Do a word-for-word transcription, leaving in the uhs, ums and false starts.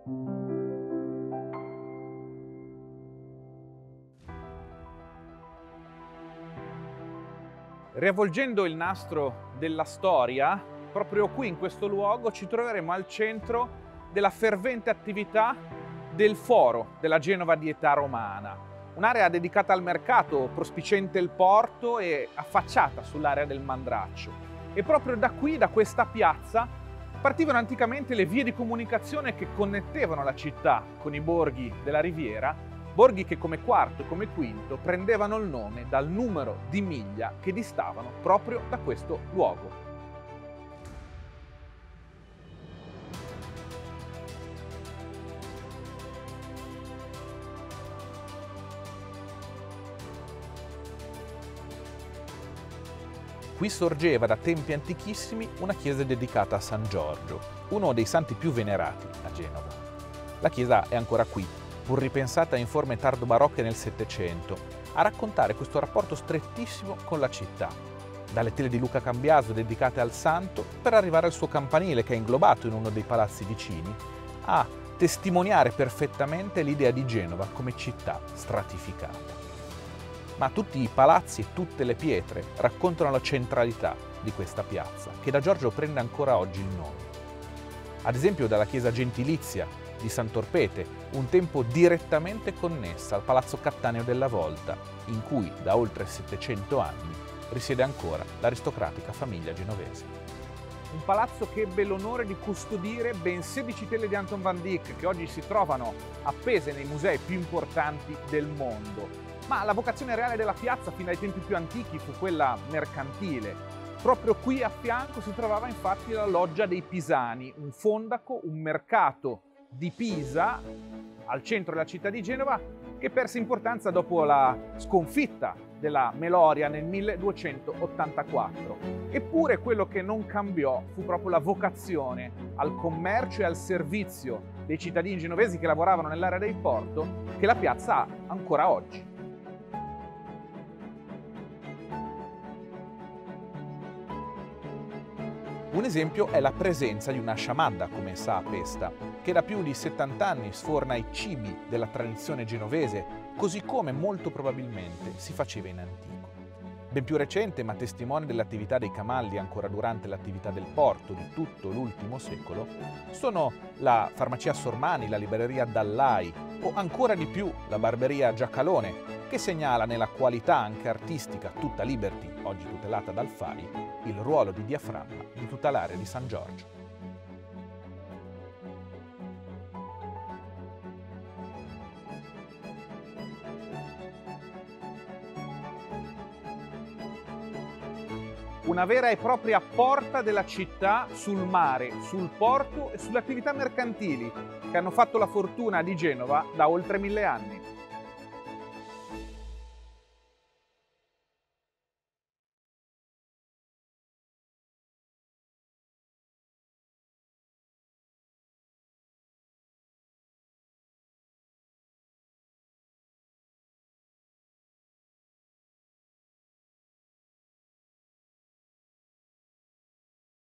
Riavvolgendo il nastro della storia, proprio qui in questo luogo ci troveremo al centro della fervente attività del foro della Genova di età romana, un'area dedicata al mercato, prospiciente il porto e affacciata sull'area del Mandraccio. E proprio da qui, da questa piazza, partivano anticamente le vie di comunicazione che connettevano la città con i borghi della Riviera, borghi che come quarto e come quinto prendevano il nome dal numero di miglia che distavano proprio da questo luogo. Qui sorgeva da tempi antichissimi una chiesa dedicata a San Giorgio, uno dei santi più venerati a Genova. La chiesa è ancora qui, pur ripensata in forme tardo-barocche nel Settecento, a raccontare questo rapporto strettissimo con la città. Dalle tele di Luca Cambiaso dedicate al santo, per arrivare al suo campanile che è inglobato in uno dei palazzi vicini, a testimoniare perfettamente l'idea di Genova come città stratificata. Ma tutti i palazzi e tutte le pietre raccontano la centralità di questa piazza, che da Giorgio prende ancora oggi il nome. Ad esempio dalla chiesa gentilizia di San Torpete, un tempo direttamente connessa al Palazzo Cattaneo della Volta, in cui da oltre settecento anni risiede ancora l'aristocratica famiglia genovese. Un palazzo che ebbe l'onore di custodire ben sedici tele di Anton van Dyck, che oggi si trovano appese nei musei più importanti del mondo. Ma la vocazione reale della piazza, fin dai tempi più antichi, fu quella mercantile. Proprio qui a fianco si trovava infatti la Loggia dei Pisani, un fondaco, un mercato di Pisa, al centro della città di Genova, che perse importanza dopo la sconfitta della Meloria nel milleduecentottantaquattro. Eppure quello che non cambiò fu proprio la vocazione al commercio e al servizio dei cittadini genovesi che lavoravano nell'area del porto, che la piazza ha ancora oggi. Un esempio è la presenza di una sciamadda, come sa a Pesta, che da più di settanta anni sforna i cibi della tradizione genovese, così come molto probabilmente si faceva in antico. Ben più recente, ma testimone dell'attività dei camalli ancora durante l'attività del porto di tutto l'ultimo secolo, sono la farmacia Sormani, la libreria Dallai o ancora di più la barberia Giacalone, che segnala nella qualità anche artistica tutta Liberty, oggi tutelata dal Fari, il ruolo di diaframma di tutta l'area di San Giorgio. Una vera e propria porta della città sul mare, sul porto e sulle attività mercantili che hanno fatto la fortuna di Genova da oltre mille anni.